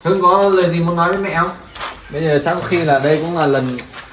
Hưng có lời gì muốn nói với mẹ không? Bây giờ chắc có khi là đây cũng là lần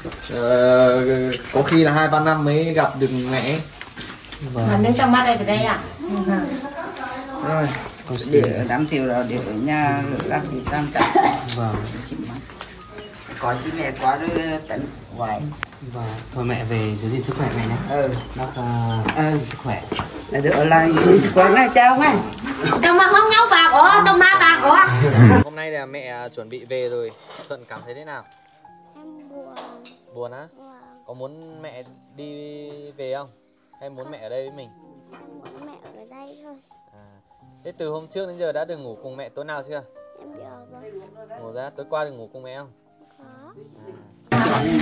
có khi là 2-3 năm mới gặp được mẹ. Mà nếu trong mắt đây phải đây à? Rồi. Để đám tiệc là để ở nhà làm gì tam cả. Vâng. Có chị mẹ quá rồi tận hoài. Vâng. Thôi mẹ về giữ gìn sức khỏe mẹ nhé. Bác sức khỏe. Là được ở lại quá ngay chào ngay. Trong mà không nhau bà có, trong ma bà có. Hôm nay là mẹ chuẩn bị về rồi. Thuận cảm thấy thế nào? Em buồn. Buồn á? Vâng. Có muốn mẹ đi về không? Hay muốn mẹ ở đây với mình? Em muốn mẹ ở đây thôi. Thế từ hôm trước đến giờ đã được ngủ cùng mẹ tối nào chưa? Em giờ vâng. Ngủ ra, tối qua được ngủ cùng mẹ không? Có.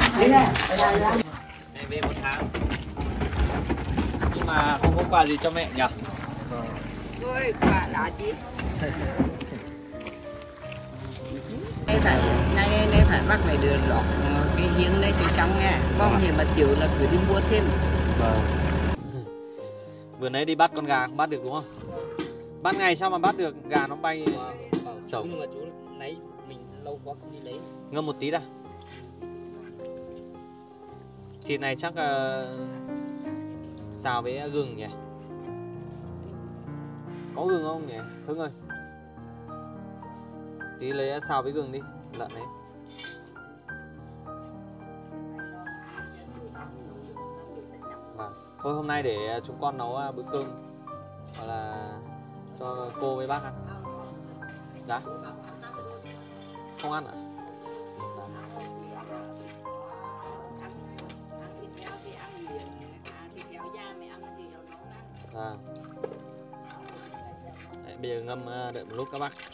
Mẹ về 1 tháng. Nhưng mà không có quà gì cho mẹ nhỉ? Ôi quả là chị. Nay phải bắt mày đưa lọt cái hiếng này cho xong nha. Con thì mà chịu là cứ đi mua thêm. Vâng. Vừa nãy đi bắt con gà không bắt được đúng không? Ban ngày sao mà bắt được, gà nó bay sổng. Nhưng mà chú lấy mình lâu quá không đi lấy. Ngâm một tí đã. Thịt này chắc xào với gừng nhỉ? Có gừng không nhỉ? Hưng ơi. Tí lấy xào với gừng đi, lợn đấy. Vâng. Thôi hôm nay để chúng con nấu bữa cơm hoặc là cho cô với bác ăn. Dạ? Không ăn ạ? À. Đấy, bây giờ ngâm đợi một lúc các bác.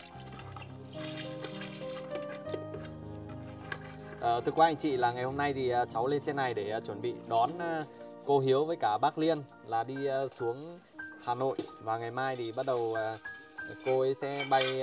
Thưa quý anh chị là ngày hôm nay thì cháu lên trên này để chuẩn bị đón cô Hiếu với cả bác Liên là đi xuống Hà Nội. Và ngày mai thì bắt đầu cô ấy sẽ bay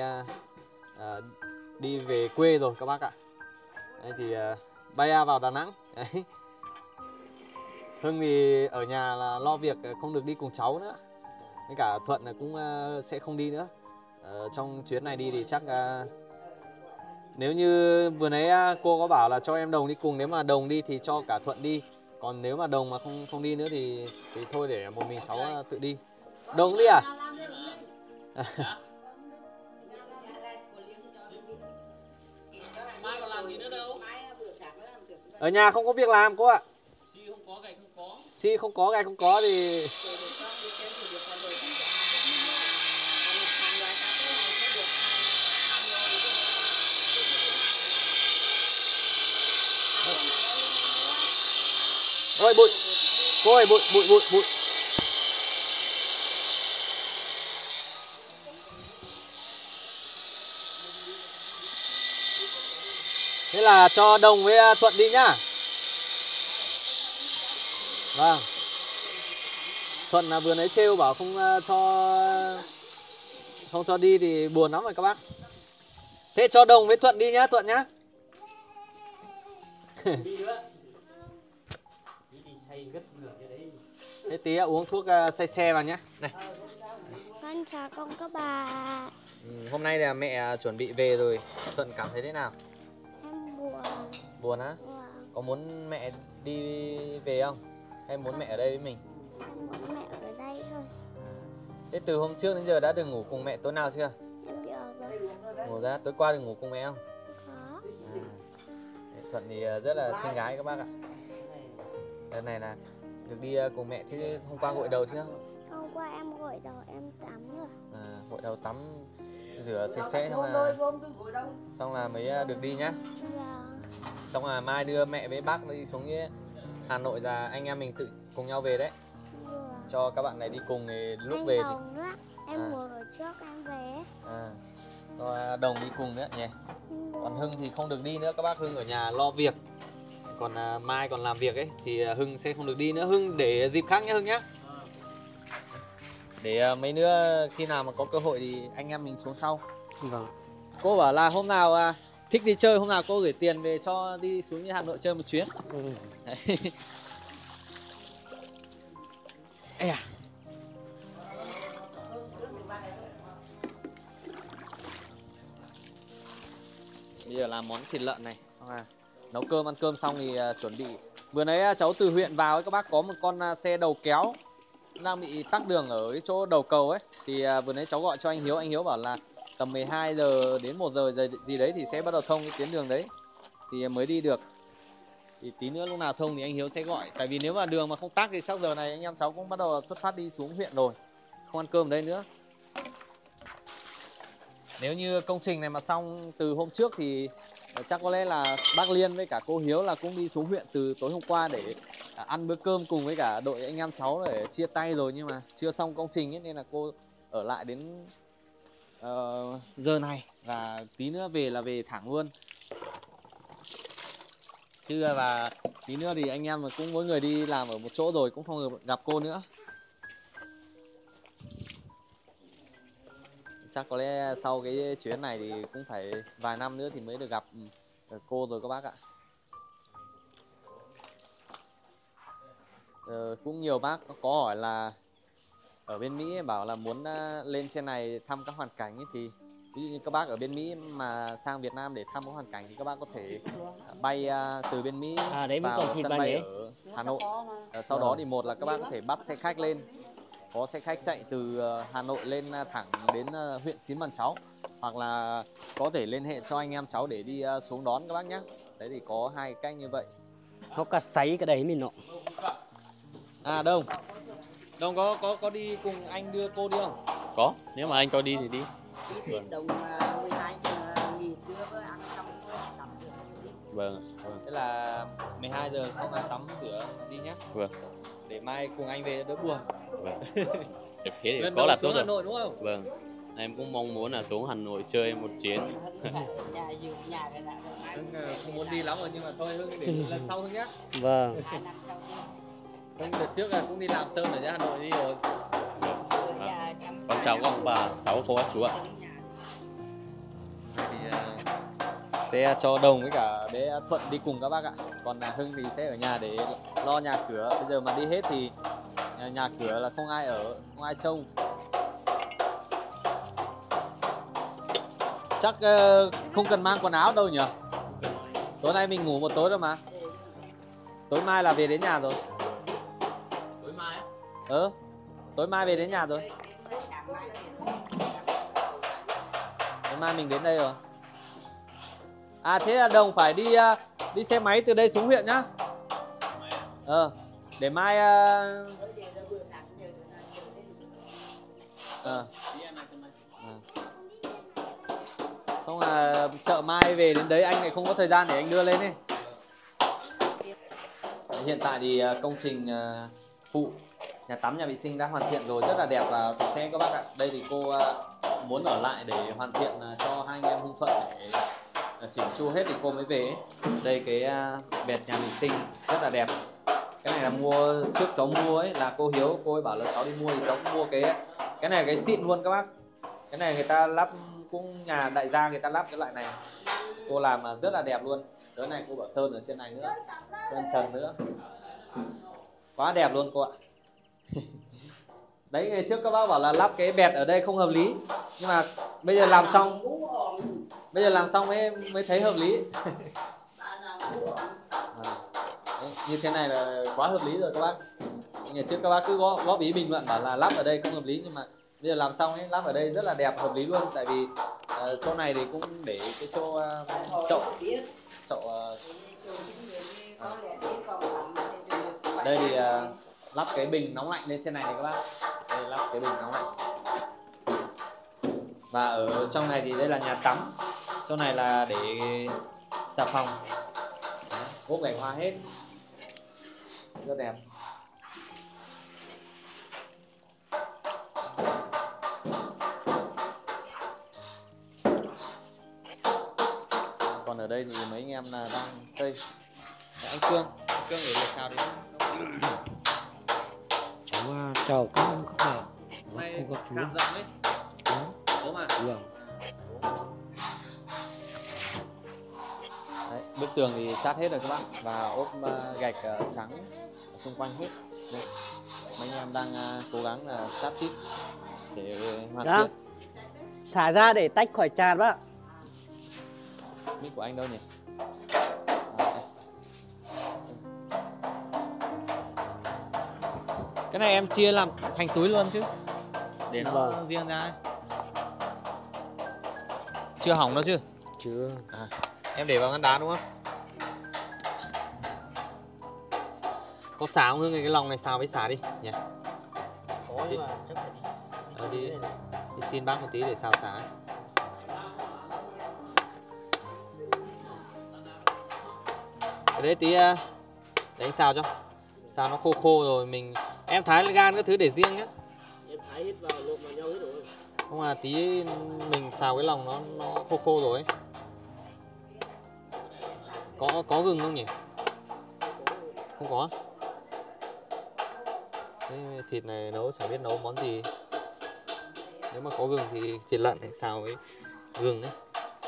đi về quê rồi các bác ạ. Đấy thì bay vào Đà Nẵng. Đấy. Hưng thì ở nhà là lo việc không được đi cùng cháu nữa. Với cả Thuận cũng sẽ không đi nữa. Trong chuyến này đi thì chắc nếu như vừa nãy cô có bảo là cho em Đồng đi cùng, nếu mà Đồng đi thì cho cả Thuận đi. Còn nếu mà Đồng mà không đi nữa thì thôi để một mình cháu tự đi. Đồng đi à? Mai còn làm gì nữa đâu. Ở nhà không có việc làm cô ạ. Xi không có, gạch không có. Xi không có, gạch không có thì ôi bụi. Cô ơi bụi. Thế là cho Đồng với Thuận đi nhá. Vâng. Thuận là vừa nãy trêu bảo không cho đi thì buồn lắm rồi các bác. Thế cho Đồng với Thuận đi nhá, Thuận nhá. Đi nữa. Đi say gất nửa cái đấy. Thế tí uống thuốc say xe vào nhá. Này. Con chào con các bà. Hôm nay là mẹ chuẩn bị về rồi. Thuận cảm thấy thế nào? Em buồn. Buồn á? Vâng. Có muốn mẹ đi về không? Hay muốn mẹ ở đây với mình? Em muốn mẹ ở đây thôi. Thế từ hôm trước đến giờ đã được ngủ cùng mẹ tối nào chưa? Em giờ vâng. Ngủ ra, tối qua được ngủ cùng mẹ không? Có. Thuận thì rất là xinh gái các bác ạ. Lần này là được đi cùng mẹ. Thế hôm qua gội đầu chưa? Hôm qua em gội đầu em tắm rồi. Gội đầu tắm rửa sạch sẽ xong là mới được đi nhá. Vâng. Xong là mai đưa mẹ với bác đi xuống Hà Nội là anh em mình tự cùng nhau về đấy. Vâng. Cho các bạn này đi cùng thì lúc anh về Đồng thì... nữa. Em ngồi ở trước em về. Rồi Đồng đi cùng nữa nhỉ. Còn Hưng thì không được đi nữa các bác. Hưng ở nhà lo việc. Còn mai còn làm việc ấy thì Hưng sẽ không được đi nữa. Hưng để dịp khác nhé Hưng nhé. Để mấy nữa khi nào mà có cơ hội thì anh em mình xuống sau. Vâng. Cô bảo là hôm nào thích đi chơi, hôm nào cô gửi tiền về cho đi xuống Hà Nội chơi một chuyến. Ê à. Bây giờ làm món thịt lợn này, xong là nấu cơm, ăn cơm xong thì chuẩn bị. Vừa nãy cháu từ huyện vào ấy, các bác có một con xe đầu kéo đang bị tắc đường ở cái chỗ đầu cầu ấy. Thì vừa nãy cháu gọi cho anh Hiếu bảo là tầm 12 giờ đến 1 giờ gì đấy thì sẽ bắt đầu thông cái tuyến đường đấy thì mới đi được. Thì tí nữa lúc nào thông thì anh Hiếu sẽ gọi. Tại vì nếu mà đường mà không tắc thì chắc giờ này anh em cháu cũng bắt đầu xuất phát đi xuống huyện rồi, không ăn cơm ở đây nữa. Nếu như công trình này mà xong từ hôm trước thì chắc có lẽ là bác Liên với cả cô Hiếu là cũng đi xuống huyện từ tối hôm qua để ăn bữa cơm cùng với cả đội anh em cháu để chia tay rồi. Nhưng mà chưa xong công trình ấy, nên là cô ở lại đến giờ này và tí nữa về là về thẳng luôn. Chứ và tí nữa thì anh em mà cũng mỗi người đi làm ở một chỗ rồi, cũng không gặp cô nữa. Chắc có lẽ sau cái chuyến này thì cũng phải vài năm nữa thì mới được gặp cô rồi các bác ạ. Cũng nhiều bác có hỏi là ở bên Mỹ bảo là muốn lên trên này thăm các hoàn cảnh ấy, thì ví dụ như các bác ở bên Mỹ mà sang Việt Nam để thăm các hoàn cảnh thì các bác có thể bay từ bên Mỹ vào sân bay ở Hà Nội. Sau đó thì một là các bác có thể bắt xe khách lên, có xe khách chạy từ Hà Nội lên thẳng đến huyện Xín Mần Cháu, hoặc là có thể liên hệ cho anh em cháu để đi xuống đón các bác nhé. Đấy thì có hai cách như vậy. Nó cả sấy cái đấy mình nọ. À Đông có đi cùng anh đưa cô đi không? Có, nếu mà anh cho đi thì đi. Đồng 12 giờ nghỉ trưa với ăn xong tắm rửa đi. Vâng. Thế là 12 giờ xong là tắm rửa đi nhé. Vâng. Để mai cùng anh về đỡ buồn. Vâng. Được thế thì Lần có là tốt xuống rồi. Hà Nội đúng không? Vâng. Em cũng mong muốn là xuống Hà Nội chơi một chuyến. Hưng không muốn đi lắm rồi nhưng mà thôi Hưng để lần sau Hưng nhé. Vâng. Hưng đợt trước là cũng đi làm sơn ở Hà Nội đi rồi. Con chào các ông bà, cháu cô bác chú ạ. Thì sẽ cho Đồng với cả bé Thuận đi cùng các bác ạ. Còn Hưng thì sẽ ở nhà để lo nhà cửa. Bây giờ mà đi hết thì nhà cửa là không ai ở, không ai trông. Chắc không cần mang quần áo đâu nhỉ? Tối nay mình ngủ một tối rồi mà. Tối mai là về đến nhà rồi. Tối mai á? Tối mai về đến nhà rồi. Tối mai mình đến đây rồi. À thế là Đồng phải đi xe máy từ đây xuống huyện nhá. Để mai không là sợ mai về đến đấy anh lại không có thời gian để anh đưa lên ấy. Hiện tại thì công trình phụ nhà tắm, nhà vệ sinh đã hoàn thiện rồi, rất là đẹp và sạch sẽ các bác ạ. Đây thì cô muốn ở lại để hoàn thiện cho hai anh em Hưng Thuận để chỉnh chu hết thì cô mới về ấy. Đây cái bệt nhà vệ sinh rất là đẹp. Cái này là mua trước cháu mua ấy, là cô Hiếu cô ấy bảo là cháu đi mua thì cháu cũng mua cái này là cái xịn luôn các bác. Cái này người ta lắp cũng nhà đại gia người ta lắp cái loại này. Cô làm rất là đẹp luôn. Cái này cô bảo sơn ở trên này nữa, sơn trần nữa, quá đẹp luôn cô ạ. Đấy ngày trước các bác bảo là lắp cái bẹt ở đây không hợp lý, nhưng mà bây giờ làm xong mới thấy hợp lý. Đấy, như thế này là quá hợp lý rồi các bác. Ngày trước các bác cứ góp ý bình luận bảo là lắp ở đây không hợp lý, nhưng mà bây giờ làm xong ấy, lắp ở đây rất là đẹp, hợp lý luôn. Tại vì chỗ này thì cũng để cái chỗ chậu đây thì lắp cái bình nóng lạnh lên trên này các bác. Đây lắp cái bình nóng lạnh. Và ở trong này thì đây là nhà tắm. Chỗ này là để xà phòng. Gốc gạch hoa hết, rất đẹp. Còn ở đây thì mấy anh em là đang xây. Anh Cương gửi lời chào đến Cháu chào các ông các bà. nay Không gặp chú. cảm rộng ấy. Đúng mà. Vâng. Đấy, bức tường thì chát hết rồi các bác và ốp gạch trắng ở xung quanh hết. Đây. Mấy anh em đang cố gắng là chát chít để hoàn thiện. Xả ra để tách khỏi tràn bác. Mic của anh đâu nhỉ? Cái này em chia làm thành túi luôn chứ, để nó riêng ra. Chưa hỏng đâu chứ? Chưa. Em để vào ngăn đá đúng không? Có xả không Hưng? Cái lòng này xào với xả đi nhỉ? Có nhưng mà chắc phải đi xin bác một tí để xào xả. Cái đấy tí để anh xào cho. Xào nó khô khô rồi mình em thái gan các thứ để riêng nhé. em thái hết vào lộn vào nhau hết rồi. Không là tí mình xào cái lòng nó khô khô rồi ấy. Có gừng không nhỉ? Không có. Thế thịt này nấu chẳng biết nấu món gì. Nếu mà có gừng thì thịt lợn phải xào với gừng đấy.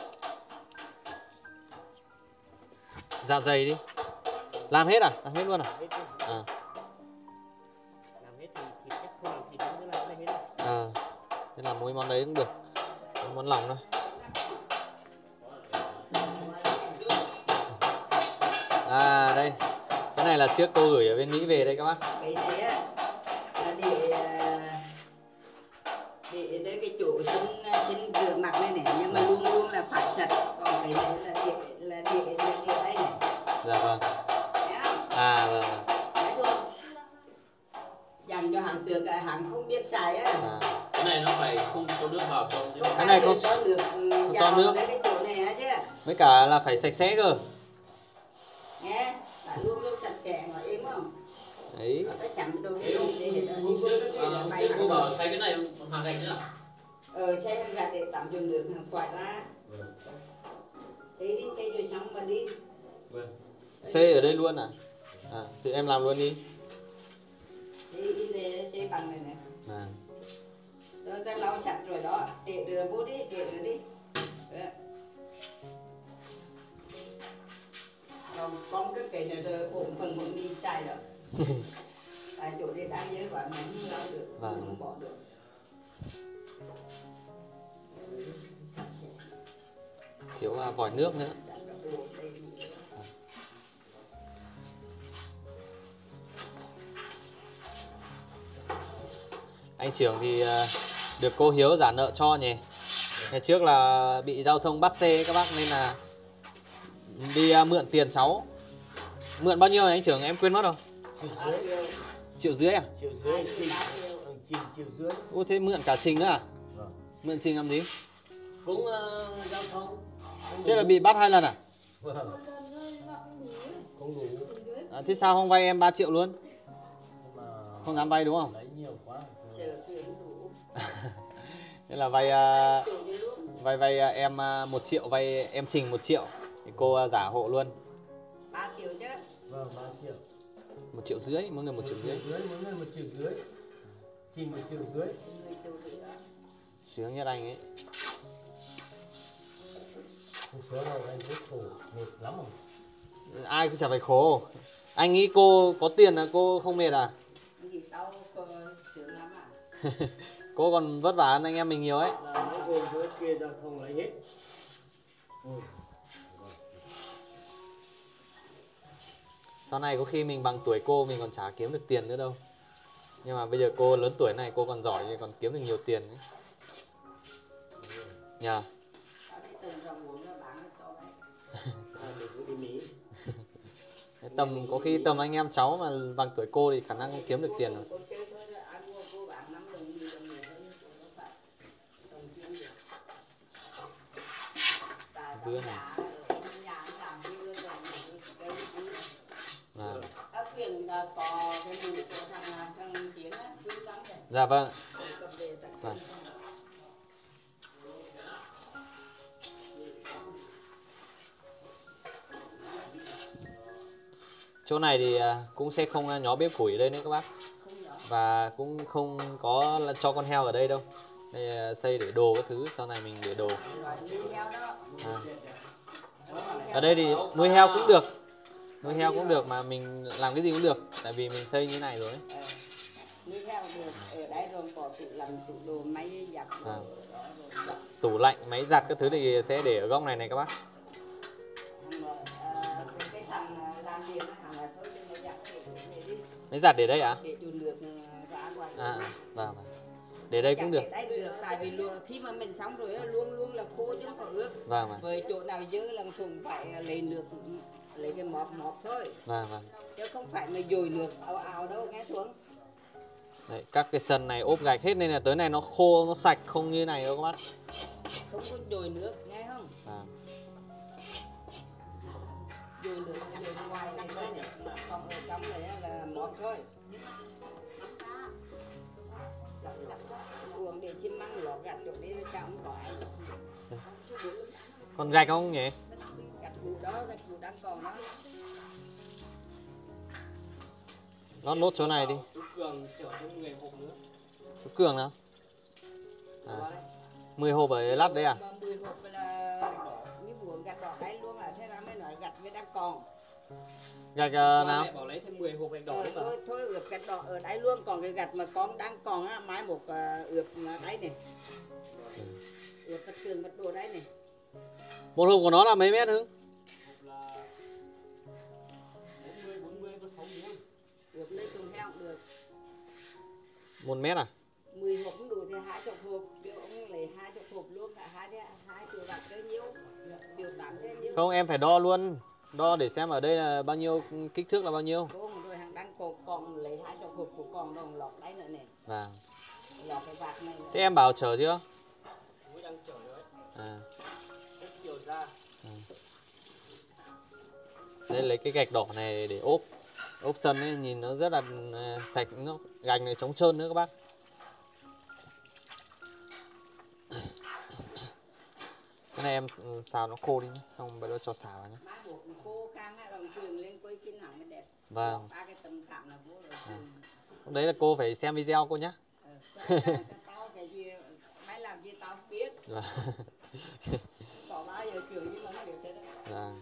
Dạ dày đi. Làm hết à? Làm hết luôn à? Hết đi. À. Làm hết thì thịt chắc không làm thịt nữa làm cái này hết đâu. À. Thế là mỗi món đấy cũng được. Món lòng thôi. À đây. Cái này là trước cô gửi ở bên Mỹ về đây các bác. Cái này á là để cái chỗ xin rửa mặt này này, nhưng mà luôn luôn là phải chặt. Còn cái này là để đây này. Dạ vâng. Thấy không? À vâng vâng. Thấy không? Dành cho hàng tược hàng không biết xài á. À. Cái này nó phải không cho nước vào trong chứ. Cái này không cho nước cho nước. đến cái chỗ này á chứ. Với cả là phải sạch sẽ cơ. Nghe, phải luôn luôn sạch sẽ mà im không? Đấy. Cái sẵn đồ cái đồ để đi vô cái kia là bay cô bảo thay cái này bằng hàng gạch nữa. Xây hàng gạch để tạm dùng được hàng quạt ra. Xây rồi xong mà đi. Vâng. Xây ở đây luôn à? À, thì em làm luôn đi. Xây bằng này này. À. Tôi ta lau sạch rồi đó, để rửa vô đi, để rửa đi. Còn con cái này rồi bụng phần một mình chai rồi. Tại chỗ đây đang dưới quả này không lau được, không bỏ được. Thiếu vòi nước nữa. Anh trưởng thì được cô Hiếu trả nợ cho nhỉ. Ngày trước là bị giao thông bắt xe các bác nên là đi mượn tiền cháu. Mượn bao nhiêu này anh trưởng em quên mất rồi. Triệu rưỡi à? Triệu dưới triệu dưới. Ô thế mượn cả Trình nữa à? Vâng. Mượn Trình làm gì? Cũng giao thông. Thế là bị bắt 2 lần à? Vâng. Không đủ. À, thế sao không vay em 3 triệu luôn? Nhưng mà Không dám vay đúng không? lấy nhiều quá. Chờ tiền đủ. Thế là vay em 1 triệu, vay em Trình 1 triệu thì cô giả hộ luôn. 3 triệu chứ. Vâng, 3 triệu. 1,5 triệu, mỗi người 1,5 triệu. Mỗi người 1,5 triệu. Trình 1,5 triệu. Sướng nhất anh ấy. Không sướng đâu, anh rất khổ, mệt lắm rồi. Ai cũng chả phải khổ. Anh nghĩ cô có tiền là cô không mệt à? Gì tao sướng lắm à. Cô còn vất vả hơn anh em mình nhiều ấy. Là nó gồm với kia giao thông lấy hết. Sau này có khi mình bằng tuổi cô mình còn chả kiếm được tiền nữa đâu. Nhưng mà bây giờ cô lớn tuổi này cô còn giỏi thì còn kiếm được nhiều tiền ấy. Nhờ. Có khi tầm anh em cháu mà bằng tuổi cô thì khả năng không kiếm được tiền rồi. Dưa này. Dạ vâng. Vâng. Chỗ này thì cũng sẽ không nhó bếp củi ở đây nữa các bác. Và cũng không có cho con heo ở đây đâu. Đây xây để đồ các thứ, sau này mình để đồ. Ở đây thì nuôi heo cũng được. Nuôi heo cũng được mà mình làm cái gì cũng được. Tại vì mình xây như này rồi ấy. Nuôi heo được, ở đây rồi có tủ đồ máy giặt. Tủ lạnh, máy giặt các thứ thì sẽ để ở góc này này các bác. tiền nó hàng là thôi cho nó giặt để đi. Máy giặt để đây à? Để cho nước ra ngoài. Vâng. Để đây cũng được. Để đây được, tại vì khi mà mình xong rồi luôn luôn là khô chứ không có ướt. Vâng. Với chỗ nào dơ là cũng phải lấy nước, lấy cái mọt thôi. Vâng. Chứ không phải mà dồi nước ào đâu, nghe xuống. Đấy, các cái sân này ốp gạch hết nên là tới này nó khô, nó sạch không như này đâu các bác. Không có dồi nước, nghe không? Dồi nước, dồi ngoài này thôi này. Còn ở trong này là mọt thôi. Uống để chim măng lọt gạch chỗ đấy nó chẳng có ai. Còn gạch không nhỉ? Gạch cũ đó, gạch cũ đang còn đó. Lót nốt chỗ này đi. Chú Cường chở thêm 10 hộp nữa. Chú Cường nào? 10 hộp ở lát đấy à? 10 hộp là như buồn gạch đỏ đấy luôn à, thế là mới nói gạch với đang còn. Gạch Nào? nào? Mẹ bảo lấy thêm 10 hộp gạch đỏ nữa mà. Thôi ướp gạch đỏ ở đấy luôn, còn cái gạch mà con đang còn á, mai một ướp đấy này. Ướp vật tường vật đồ đấy này. Một hộp của nó là mấy mét Hưng? Hộp là 40 có 6 miếng. Ướp lấy tùng heo cũng được. 1 mét à? 10 hộp cũng đủ thì 20 hộp, điều ông lấy 20 hộp luôn cả hai triệu bạc tới nhiêu, điều bán tới nhiêu. Không, em phải đo luôn. Đo để xem ở đây là bao nhiêu, kích thước là bao nhiêu. Không, rồi hàng đang còn lấy 20 hộp của còn đồng lọt đấy nữa này. Vâng. Lọt cái bạc này. Thế em bảo chở chưa? Chú đang chở đấy. Rất chiều ra. Đây lấy cái gạch đỏ này để ốp sân ấy, nhìn nó rất là sạch, nó gạch này chống trơn nữa các bác. Cái này em xào nó khô đi nhé, không bây giờ cho xào vào nhé. Má buộc khô căng á, đồng trường lên quay chín hẳn mới đẹp. Vâng. Ba cái tầm thảm là vô rồi. Lúc đấy là cô phải xem video cô nhé. Tao cái gì, mày làm gì tao không biết. Vâng. Có bao giờ trường gì mà không hiểu thế đâu. Vâng.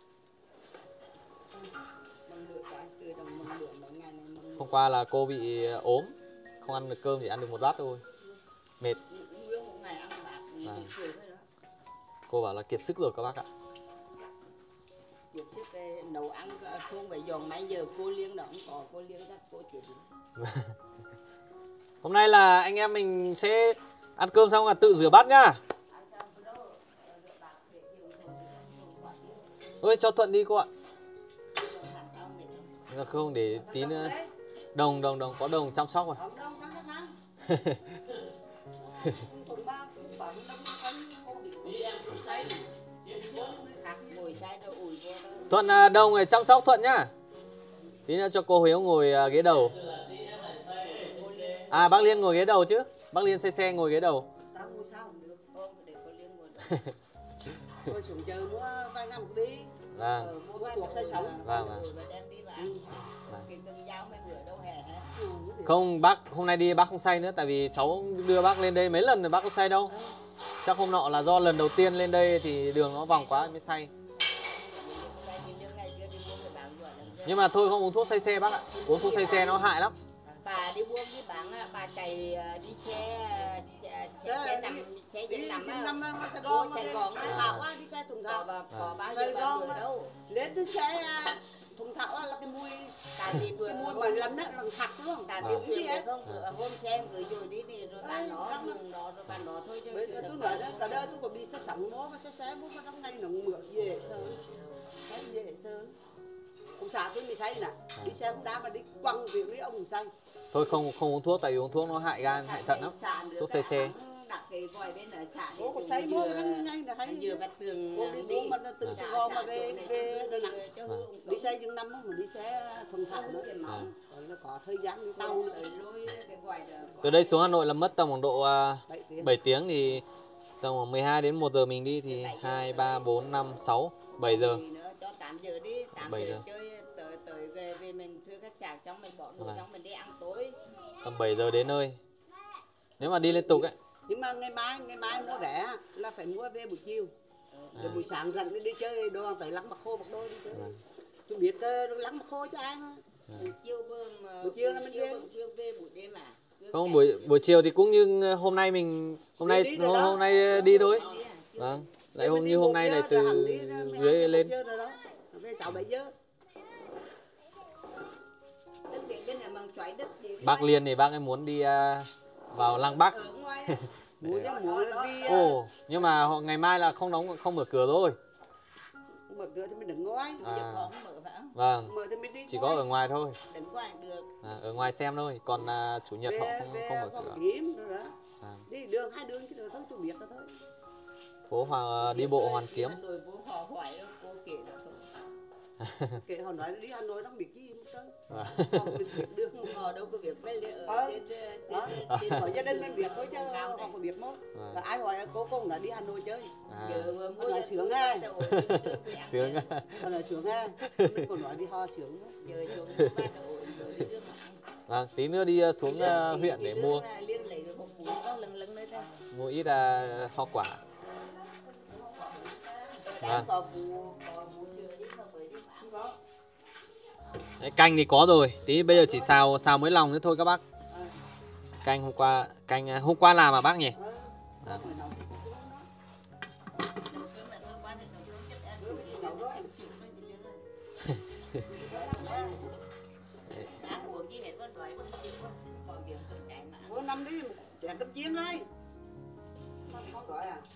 Mừng được cái từ đồng mừng được mấy ngày này mừng. Hôm qua là cô bị ốm, không ăn được cơm chỉ ăn được một bát thôi. Mệt. Nguyên một ngày ăn bạc, Vâng. chiều thôi đó. Cô bảo là kiệt sức rồi các bác ạ. Kiệt sức cái nấu ăn không phải giòn mấy giờ cô liêng đó không có, cô liêng chắc cô chịu. Hôm nay là anh em mình sẽ ăn cơm xong là tự rửa bát nhá. Ôi cho Thuận đi cô ạ. Không để tí nữa. Đồng có đồng chăm sóc à. Thuận đồng để chăm sóc Thuận nhá. Tí nữa cho cô Hiếu ngồi ghế đầu. À bác Liên ngồi ghế đầu chứ. Bác Liên xe ngồi ghế đầu. Tao mua sao không được, ôm để cô liêng ngồi được. Tôi xuống chờ mua vài ngàn một đi. Vâng. Mua thuộc say sống. Vâng. Cái cưng dao mấy bữa đâu hè. Không bác hôm nay đi bác không say nữa, tại vì cháu đưa bác lên đây mấy lần rồi bác có say đâu. Chắc hôm nọ là do lần đầu tiên lên đây thì đường nó vòng quá mới say. Nhưng mà thôi không uống thuốc say xe bác ạ. Uống thuốc say xe nó hại lắm. Bà đi buông với bạn bà chạy đi xe nằm á, Sài Gòn á, bảo á đi xe thùng thảo, có bao giờ bà vừa đâu. Lên đến xe thùng thảo là cái mùi, cái mùi mà lần á, lần thật luôn. Tại vì biết không, hôm xe gửi rồi đi rồi bạn nó dừng đó rồi bạn đó thôi chứ. Tôi nói đó, cả đời tôi còn đi xe sẵn bố mà xe bố mà trong ngày nó mượn dễ sơn. Ông xã tôi bị say nè, đi xe không đá mà đi quăng việc với ông say. Thôi không uống thuốc, tại vì uống thuốc nó hại gan, hại thận lắm. Thuốc say xe. Đặt cái vòi bên ở xả Bố có say mua cái nó nhanh là hay. vừa vạch tường Bố mà từ Sài Gòn mà về Đà Nẵng. Đi xe Dương Năm mà đi xe thuần thảo nữa. Rồi nó có thời gian đi tàu nữa. Từ đây xuống Hà Nội là mất tầm khoảng độ 7 tiếng thì tầm khoảng 12 đến 1 giờ mình đi thì 2, 3, 4, 5, 6, 7 giờ. Cho 8 giờ đi, 8 7 giờ giờ. chơi tới về mình thuê khách sạn trong mình bỏ đồ trong mình đi ăn tối. Tầm 7 giờ đến nơi. Nếu mà đi liên tục ấy. Nhưng mà ngày mai mua vé là phải mua về buổi chiều. Rồi buổi sáng rảnh đi chơi đồ tới lắng mặc khô mặc đôi đi chơi. Tôi biết lắng mặc khô cho ai mà. Buổi chiều là mình về buổi đêm à. Không buổi chiều thì cũng như hôm nay mình hôm nay đi thôi. Vâng. Lại như hôm nay này từ dưới lên. Về 6 7 giờ. bên này mang xoáy đất đi. Bác Liên thì bác ấy muốn đi vào Lăng Bác. Ở ngoài Muốn đi Ồ, nhưng mà họ ngày mai là không mở cửa thôi. mở cửa thì mình đứng ngoài. À, mở phải không? vâng, Mở thì mình đi chỉ có ở ngoài thôi. Đứng ngoài được. Ở ngoài xem thôi, còn chủ nhật họ không mở cửa. Kiếm rồi đó. À, Đi đường hai đường chứ được thôi, chủ biết đó thôi. phố đi bộ Hoàn Kiếm. Hà Nội bố họ hỏi đâu cô kể là thôi. Kể họ nói đi Hà Nội nó biết gì một trơn. Vâng. Họ biết đường. Họ đâu có việc mấy ở trên Hỏi gia đình mình biết thôi chứ họ có biết không? Vâng. Và ai hỏi cô cũng đã đi Hà Nội chơi. À, giờ mua Nói sướng ha. sướng. Họ nói sướng ha. Mình còn nói thì họ sướng. giờ xuống ba đầu rồi đi nước Vâng, tí nữa đi xuống huyện để mua liên lấy được một củ có lưng lưng đấy thôi. mua ít hoa quả. Cái có bù chưa đi không phải đi bán có. Đấy, canh thì có rồi, tí bây giờ chỉ xào mới lòng nữa thôi các bác. Canh hôm qua làm mà bác nhỉ? À. Bữa năm đi trẻ cấp chiến đấy. Không gọi à?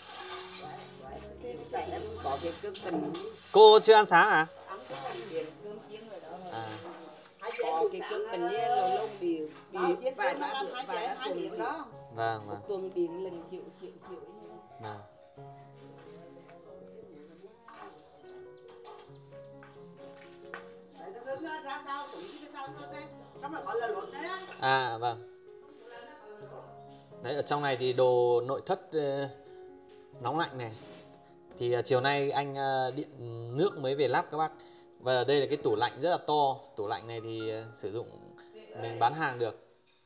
Có cái cơm tình Cô chưa ăn sáng à? cơm chiến rồi đó. À, Có cái cơm tình với lâu lâu bị Vài nó làm hai miệng đó. vâng, vâng, tuần điện lần chịu. vâng. Đấy, nó cứ ra sao, tụi cái sao nó thế. Trong là gọi là luật đấy á. À, vâng. Đấy, ở trong này thì đồ nội thất nóng lạnh này. Thì chiều nay anh điện nước mới về lắp các bác. Và đây là cái tủ lạnh rất là to. Tủ lạnh này thì sử dụng mình bán hàng được.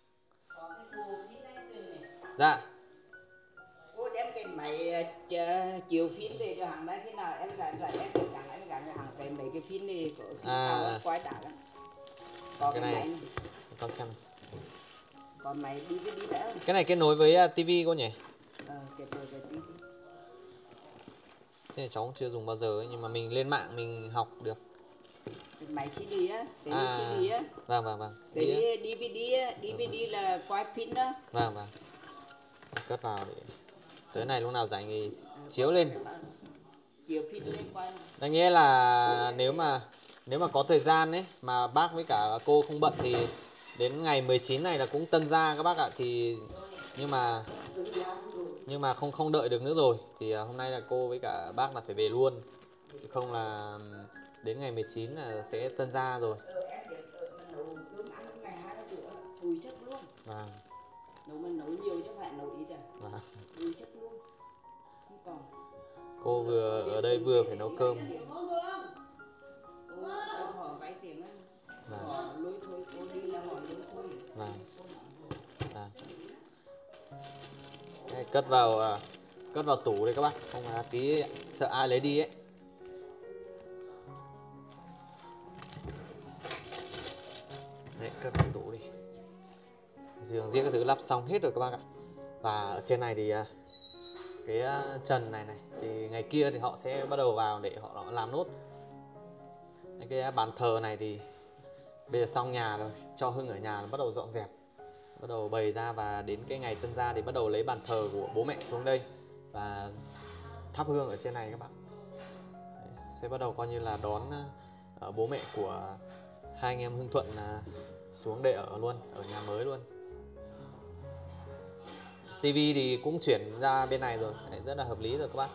Dạ. Cô đem cái máy chiếu phim về cho hàng đấy, thế nào em gắn em được gắn cho hàng cái mấy cái phim này có phim nào quay đã lắm. Có Cái cái này. máy này. Con xem này. Còn máy DVD nữa. Cái này kết nối với tivi cô nhỉ? Cái DVD. Thế cháu cũng chưa dùng bao giờ ấy, nhưng mà mình lên mạng mình học được. Cái máy CD á, cái CD á. Vâng, vâng, vâng. Cái DVD á, DVD là quay phim đó. Vâng, vâng. Cất vào để tới này lúc nào rảnh thì chiếu lên. Chiếu phim lên quay. Đáng nghĩa là nếu mà có thời gian ấy mà bác với cả cô không bận thì đến ngày 19 này là cũng tân gia các bác ạ, thì nhưng mà không đợi được nữa rồi thì hôm nay là cô với cả bác là phải về luôn, chứ không là đến ngày 19 là sẽ tân gia rồi. Ui chất luôn. Vâng. Nấu mình nấu nhiều chứ phải nấu ít à. Vâng. Ui chất luôn. Không còn. Cô vừa ở đây vừa phải nấu cơm. Họ vay tiền á. Vâng. Họ lôi thôi, cô đi là họ lôi thôi. Vâng. Vâng. Đây, cất vào tủ đây các bác, không là tí sợ ai lấy đi ấy. Đấy, cất vào tủ đi. Giường riêng các thứ lắp xong hết rồi các bác ạ. Và ở trên này thì cái trần này thì ngày kia thì họ sẽ bắt đầu vào để họ làm nốt. Cái bàn thờ này thì bây giờ xong nhà rồi, cho Hưng ở nhà nó bắt đầu dọn dẹp, bắt đầu bày ra, và đến cái ngày tân gia thì bắt đầu lấy bàn thờ của bố mẹ xuống đây và thắp hương ở trên này các bạn. Đấy, sẽ bắt đầu coi như là đón bố mẹ của hai anh em Hưng Thuận xuống để ở luôn, ở nhà mới luôn. Tivi thì cũng chuyển ra bên này rồi. Đấy, rất là hợp lý rồi các bác.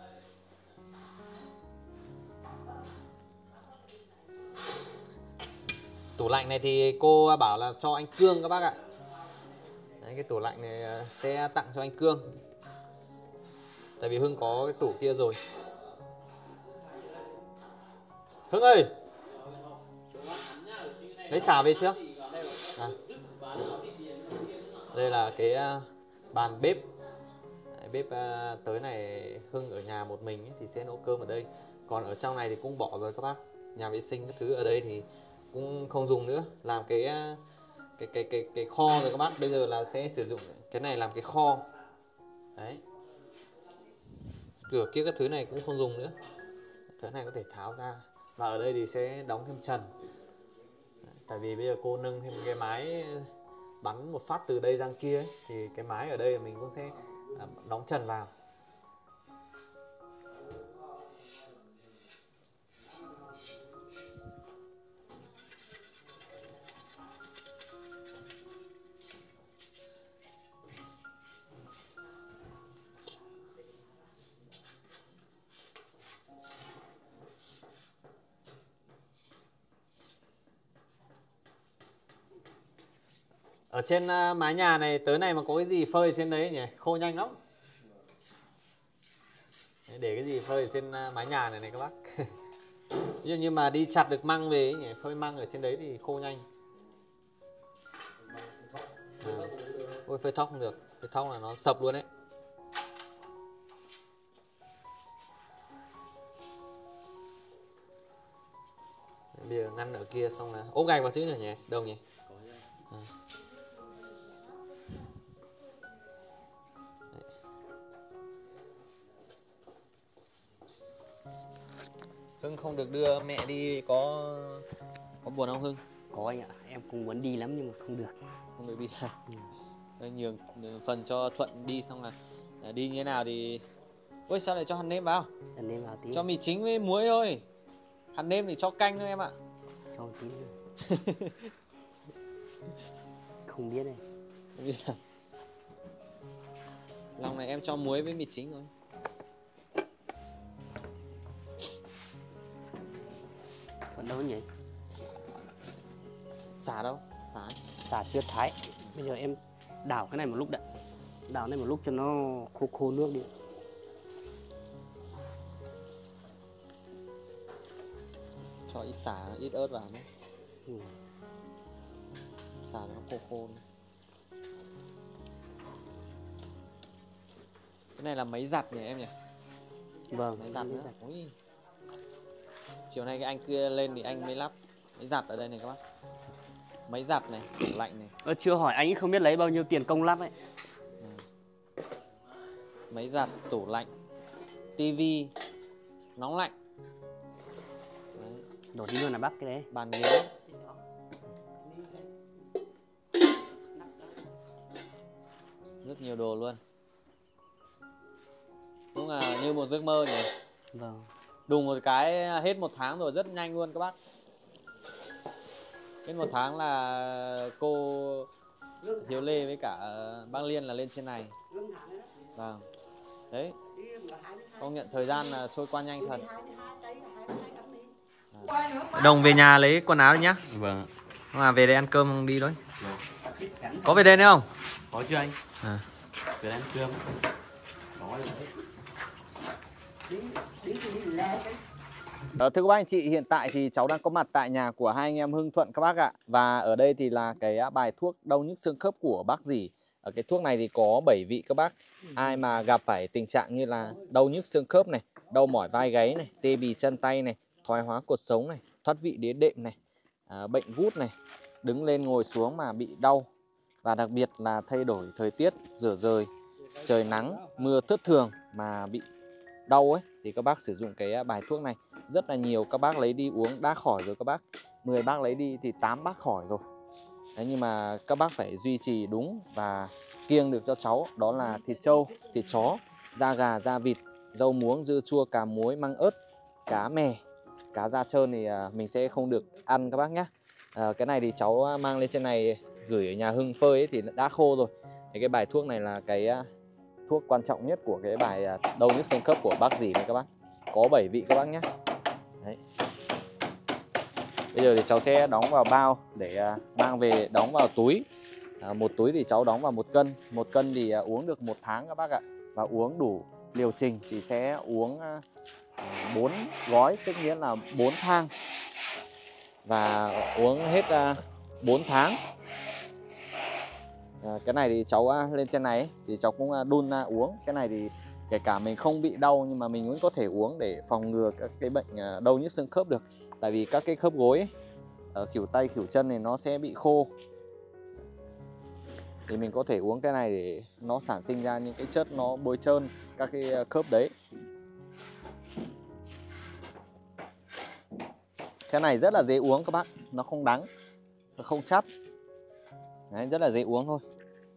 Tủ lạnh này thì cô bảo là cho anh Cương các bác ạ. Đấy, cái tủ lạnh này sẽ tặng cho anh Cương, tại vì Hưng có cái tủ kia rồi. Hưng ơi, lấy xào về chưa? À. Đây là cái bàn bếp. Đấy, bếp tới này Hưng ở nhà một mình ấy, thì sẽ nấu cơm ở đây. Còn ở trong này thì cũng bỏ rồi các bác. Nhà vệ sinh các thứ ở đây thì cũng không dùng nữa, làm cái kho rồi các bác. Bây giờ là sẽ sử dụng cái này làm cái kho. Đấy. Cửa kia các thứ này cũng không dùng nữa. Thứ này có thể tháo ra. Và ở đây thì sẽ đóng thêm trần. Tại vì bây giờ cô nâng thêm cái mái bắn một phát từ đây sang kia ấy, thì cái mái ở đây mình cũng sẽ đóng trần vào. Ở trên mái nhà này tới này mà có cái gì phơi ở trên đấy nhỉ? Khô nhanh lắm. Để cái gì phơi ở trên mái nhà này này các bác. Ví dụ như mà đi chặt được măng về ấy nhỉ, phơi măng ở trên đấy thì khô nhanh. Ôi phơi thóc không được, phơi thóc là nó sập luôn đấy. Bây giờ ngăn ở kia xong là ốp gạch vào chứ nhỉ? Đâu nhỉ? Hưng không được đưa mẹ đi có buồn không Hưng? Có anh ạ, em cũng muốn đi lắm nhưng mà không được. Không được đi à? Nhường phần cho Thuận đi xong là đi như thế nào thì... Ôi sao lại cho hạt nêm vào? Hạt nêm vào tí. Cho mì chính với muối thôi. Hạt nêm thì cho canh thôi em ạ. Cho một tí nữa. Không biết này. Không biết à? Lòng này em cho muối với mì chính thôi. Còn đâu nhỉ? Xả đâu? Xả. Xả chưa thái. Bây giờ em đảo cái này một lúc đã. Đảo này một lúc cho nó khô khô nước đi. Cho ít xả, ít ớt vào nữa. Xả nó khô khô nữa. Cái này là máy giặt nhỉ em nhỉ? Vâng, Máy giặt nữa. Ui. Chiều nay cái anh kia lên thì anh mới lắp máy giặt ở đây này các bác. Máy giặt này, tủ lạnh này. Chưa hỏi anh ấy không biết lấy bao nhiêu tiền công lắp ấy. Máy giặt, tủ lạnh, tivi, nóng lạnh. Đấy. Đổ đi luôn là bác cái đấy. Bàn ghế. Rất nhiều đồ luôn. Đúng là như một giấc mơ nhỉ. Vâng. Đùng một cái hết một tháng rồi, rất nhanh luôn các bác. Hết một tháng là cô Hiếu Lê với cả bác Liên là lên trên này. Vâng. Đấy. Công nhận thời gian là trôi qua nhanh thật. Đồng về nhà lấy quần áo đi nhá. Vâng. Mà về đây ăn cơm đi đấy. Có về đây nữa không? Có chưa anh? À. Về ăn cơm. Đó là Thưa các bác anh chị, hiện tại thì cháu đang có mặt tại nhà của hai anh em Hưng Thuận các bác ạ. Và ở đây thì là cái bài thuốc đau nhức xương khớp của bác Dỉ. Ở cái thuốc này thì có 7 vị các bác. Ai mà gặp phải tình trạng như là đau nhức xương khớp này, đau mỏi vai gáy này, tê bì chân tay này, thoái hóa cột sống này, thoát vị đĩa đệm này, bệnh gút này, đứng lên ngồi xuống mà bị đau, và đặc biệt là thay đổi thời tiết, rửa rời, trời nắng, mưa thất thường mà bị đau ấy, thì các bác sử dụng cái bài thuốc này. Rất là nhiều các bác lấy đi uống đã khỏi rồi các bác. 10 bác lấy đi thì 8 bác khỏi rồi. Đấy, nhưng mà các bác phải duy trì đúng và kiêng được cho cháu. Đó là thịt trâu, thịt chó, da gà, da vịt, rau muống, dưa chua, cà muối, măng ớt, cá mè, cá da trơn thì mình sẽ không được ăn các bác nhé. Cái này thì cháu mang lên trên này gửi ở nhà Hưng phơi ấy thì đã khô rồi. Cái bài thuốc này là cái thuốc quan trọng nhất của cái bài đau nhức xương khớp của bác Dỉ này các bác. Có 7 vị các bác nhé. Đấy. Bây giờ thì cháu sẽ đóng vào bao để mang về đóng vào túi. Một túi thì cháu đóng vào 1 cân. 1 cân thì uống được 1 tháng các bác ạ. Và uống đủ liều trình thì sẽ uống 4 gói, tức nghĩa là 4 thang. Và uống hết 4 tháng. Cái này thì cháu lên trên này ấy, thì cháu cũng đun ra uống. Cái này thì kể cả mình không bị đau nhưng mà mình vẫn có thể uống để phòng ngừa các cái bệnh đau nhức xương khớp được. Tại vì các cái khớp gối ấy, ở khuỷu tay, khuỷu chân này nó sẽ bị khô. Thì mình có thể uống cái này để nó sản sinh ra những cái chất nó bôi trơn các cái khớp đấy. Cái này rất là dễ uống các bác, nó không đắng. nó không chát. Đấy, rất là dễ uống thôi.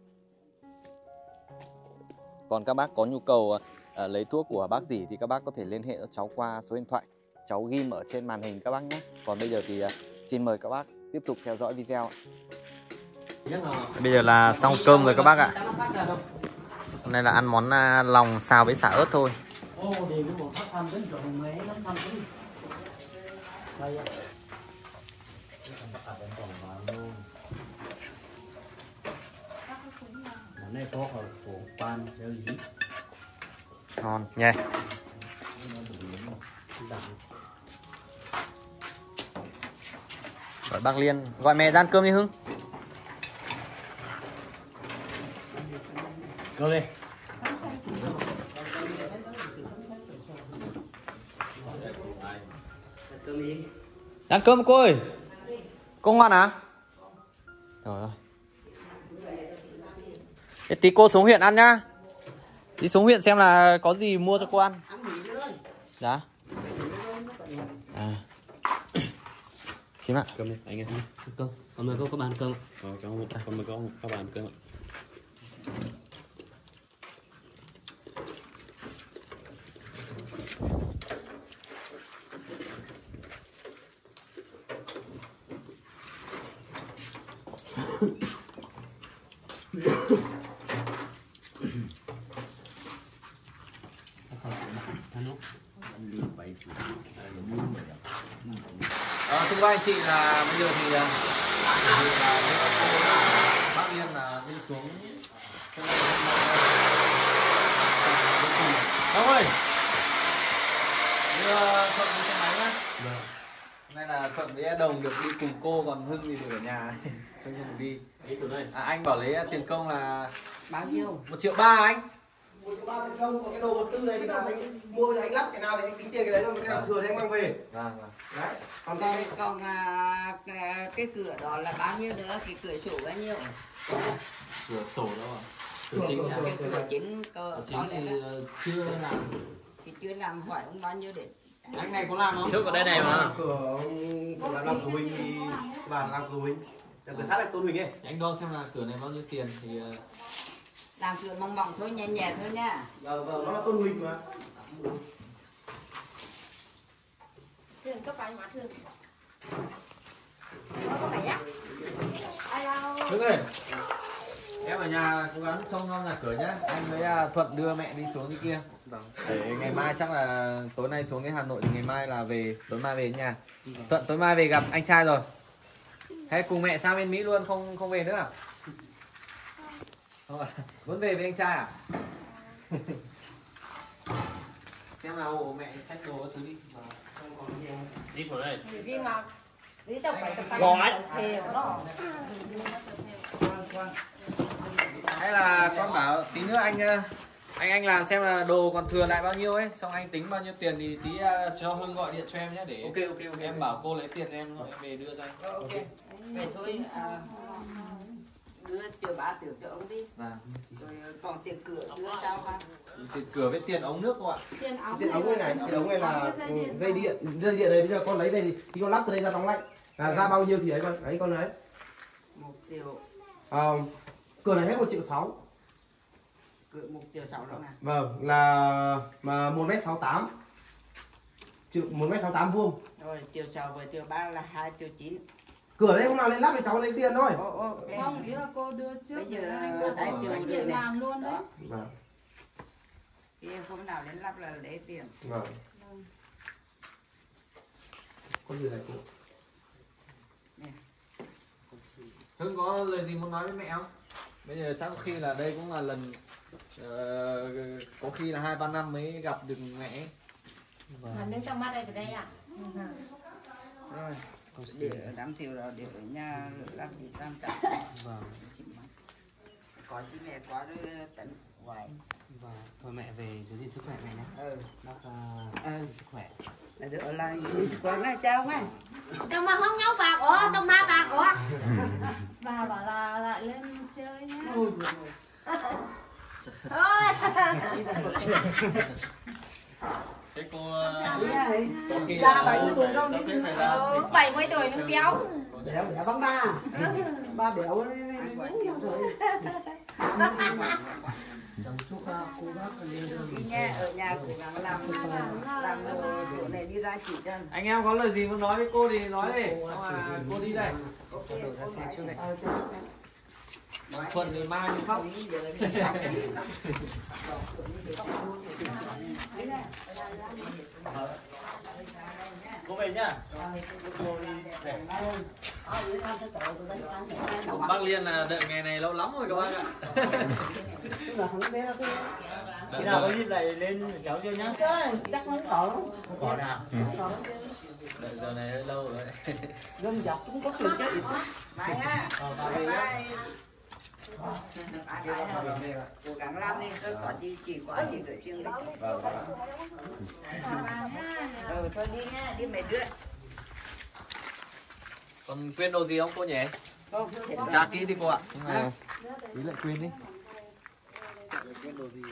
Còn các bác có nhu cầu lấy thuốc của bác Dỉ thì các bác có thể liên hệ cho cháu qua số điện thoại cháu ghim ở trên màn hình các bác nhé. Còn bây giờ thì xin mời các bác tiếp tục theo dõi video. Bây giờ là xong cơm rồi các bác ạ. Hôm nay là ăn món lòng xào với xả ớt thôi. Ngon nha. Gọi bác Liên, gọi mẹ ra ăn cơm đi Hưng. Cơm đi. Ăn cơm cô ơi. Cô ngoan à? Trời ơi. Thế tí cô xuống huyện ăn nhá. Đi xuống huyện xem là có gì mua cho cô ăn. Dạ. À. Xin ạ. Cơm đi, anh em. Cơm. Con mời cô các bạn cơm. Con mời các bạn cơm ạ. Thưa các anh chị là bây giờ thì bác Liên là đi xuống. Ông ơi, đưa Thuận đi xe máy nhá. Hôm nay là Thuận với Đồng được đi cùng cô, còn Hưng thì được ở nhà. Không được đi. Anh bảo lấy tiền công là Bao nhiêu? 1,3 triệu anh. 1,3 triệu tiền công, còn cái đồ vật tư này thì là anh mua cho anh lắp cái nào thì anh tính tiền cái đấy, rồi cái nào thừa thì anh mang về. Vâng. Đấy. Còn cái cửa đó là bao nhiêu nữa? Cái cửa sổ bao nhiêu? Cửa sổ đâu ạ? Cửa chính Cái cửa chính cơ chính thì chưa làm. thì chưa làm, hỏi ông bao nhiêu để Anh này có làm không? Trước ở đây này mà. cửa làm của mình thì bàn làm của mình. Cửa sát này Tôn Huỳnh ấy. Anh đo xem là cửa này bao nhiêu tiền thì làm cửa mong mong thôi, nhẹ nhẹ thôi nha. Vâng, nó là Tôn Huỳnh mà. Thường cấp anh mà thường. Có phải nhá. Hưng ơi, em ở nhà cố gắng trông nom nhà cửa nhá. Anh với Thuận đưa mẹ đi xuống dưới kia. Để ngày mai chắc là tối nay xuống đến Hà Nội thì ngày mai là về, tối mai về nhà. Thuận tối mai về gặp anh trai rồi. Hay cùng mẹ sang bên Mỹ luôn, không về nữa à? Không à? Vẫn về với anh trai à? Xem nào hộ mẹ xách đồ các thứ đi. Đi vào đây. Đi mà. Đi đâu phải tập Gọi. thề nó. Hay là con bảo tí nữa anh làm xem là đồ còn thừa lại bao nhiêu ấy, xong anh tính bao nhiêu tiền thì tí cho Hưng gọi điện cho em nhé, để Ok. em bảo cô lấy tiền em về đưa cho anh. Ok. Về thôi, đưa triệu 3 triệu cho ông đi. Vâng. Rồi còn tiền cửa đưa sao ha? Tiền cửa với tiền ống nước cô ạ. Tiền ống này, tiền ống này là dây điện này bây giờ con lấy đây thì con lắp từ đây ra đóng lạnh. Là ra bao nhiêu thì ấy con đấy. 1 triệu. Cửa này hết 1,6 triệu. Cửa 1,6 triệu đó nè. Vâng, là mà 1,68 m. 1,68 m vuông. Rồi 1,6 triệu với 1,3 triệu là 2,9 triệu. Cửa đấy hôm nào lên lắp thì cháu lấy tiền thôi. Không, ý là cô đưa trước. Bây giờ cô đấy có tiêu trách đưa nhiệm này. làm luôn đấy. Vâng. Thì hôm nào đến lắp là lấy tiền. Vâng. Con gì này cô? Hưng có lời gì muốn nói với mẹ không? Bây giờ chắc có khi là đây cũng là lần có khi là 2-3 năm mới gặp được mẹ ấy. Mà đứng trong mắt đây ở đây à? Rồi. Để ở 5 triệu rồi, để ở nhà làm gì làm cả. Vâng. Có chứ mẹ quá rồi tận ngoài. Và thôi mẹ về giữ gìn sức khỏe mẹ nhé. Bác sức khỏe. Là được là quán này chào mẹ. Tao mà không nhấu bạc ủa, tao ma bạc ủa. Và bảo là lại lên chơi nhé. Ôi. Thế cô Dạ. có khi Dạ, là 70 tuổi đâu sắp đi xếp thời gian. 70 tuổi nó béo. béo vắng ba béo nên rồi. Nghe ở nhà cố gắng làm chỗ này đi ra chỉ cho. Anh em có lời gì muốn nói với cô thì nói đi, xong là cô đi đây. Thuận thì mai mình khóc. Cô về nhá. Bác Liên là đợi ngày này lâu lắm rồi các bác ạ. Khi nào có dịp lại lên cháu chưa nhá? Chắc không có. Không có nào. Đợi giờ này hơi lâu rồi. Gom dọc cũng có tiền chứ. Bye ha. Bye bye. Cố gắng làm đi, tôi có chỉ có chỉ đợi tiền đấy. Thôi đi nha, đi mấy đứa. Còn quên đồ gì không cô nhỉ? Không, Kiểm tra kỹ đi cô ạ. Quý lại quên đi. Quên đồ gì?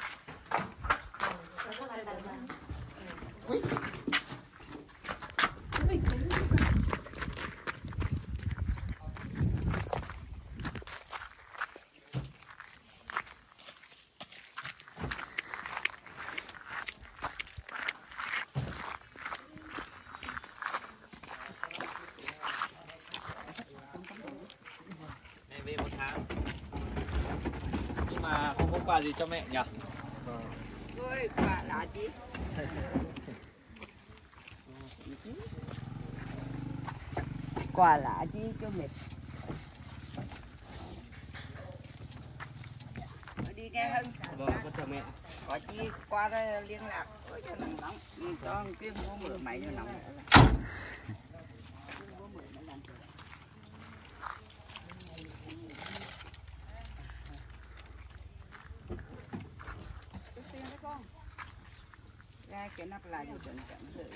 Về 1 tháng. Nhưng mà không có quà gì cho mẹ nhỉ? Thôi, quả là gì? Quả là gì cho mệt. Đi nghe hơn. Vâng, con chào mẹ. Có chi qua đây liên lạc cho nóng. Đi cho cái mua mửa máy cho nóng. Ra cái nắp lại cho chuẩn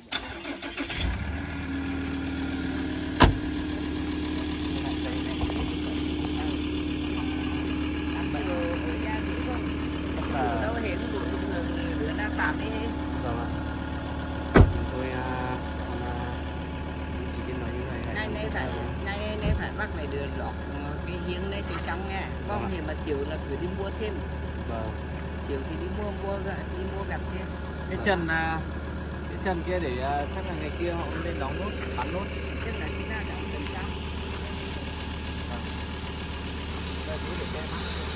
đâu hiện đủ đứa đang tạm đi. Vâng ạ. Tôi chỉ biết nói như vậy. Nay phải bắt mày đưa lọt cái hiếng này thì xong nha. Con thì mà chiều là cứ đi mua thêm. Vâng. Chiều thì đi mua gặp thêm. Cái chân kia để chắc là ngày kia họ lên đóng nốt, bắn nốt. Chắc là chúng ta đóng lần sau. Đây cứ để xem.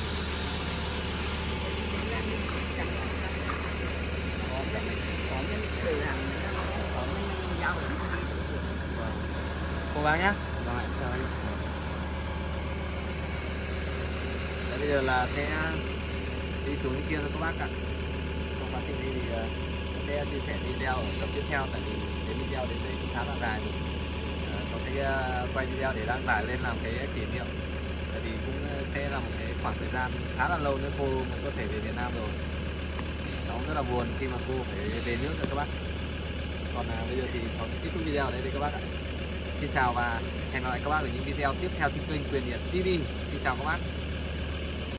Có nhân từ hàng có nhân giao. Cô bác nhá. Vâng ạ, chào anh. Đấy, bây giờ là sẽ đi xuống kia thôi các bác ạ. Trong quá trình đi thì sẽ chia sẻ video ở tập tiếp theo, tại vì cái video đến đây cũng khá là dài rồi. Có cái quay video để đăng tải lên làm cái kỷ niệm, tại vì cũng sẽ là một cái khoảng thời gian khá là lâu nữa cô mới có thể về Việt Nam rồi. Cháu rất là buồn khi mà cô phải về nước rồi các bác. Còn bây giờ thì cháu sẽ kết thúc video ở đây các bác ạ. Xin chào và hẹn gặp lại các bác ở những video tiếp theo trên kênh Quyền Điện TV. Xin chào các bác.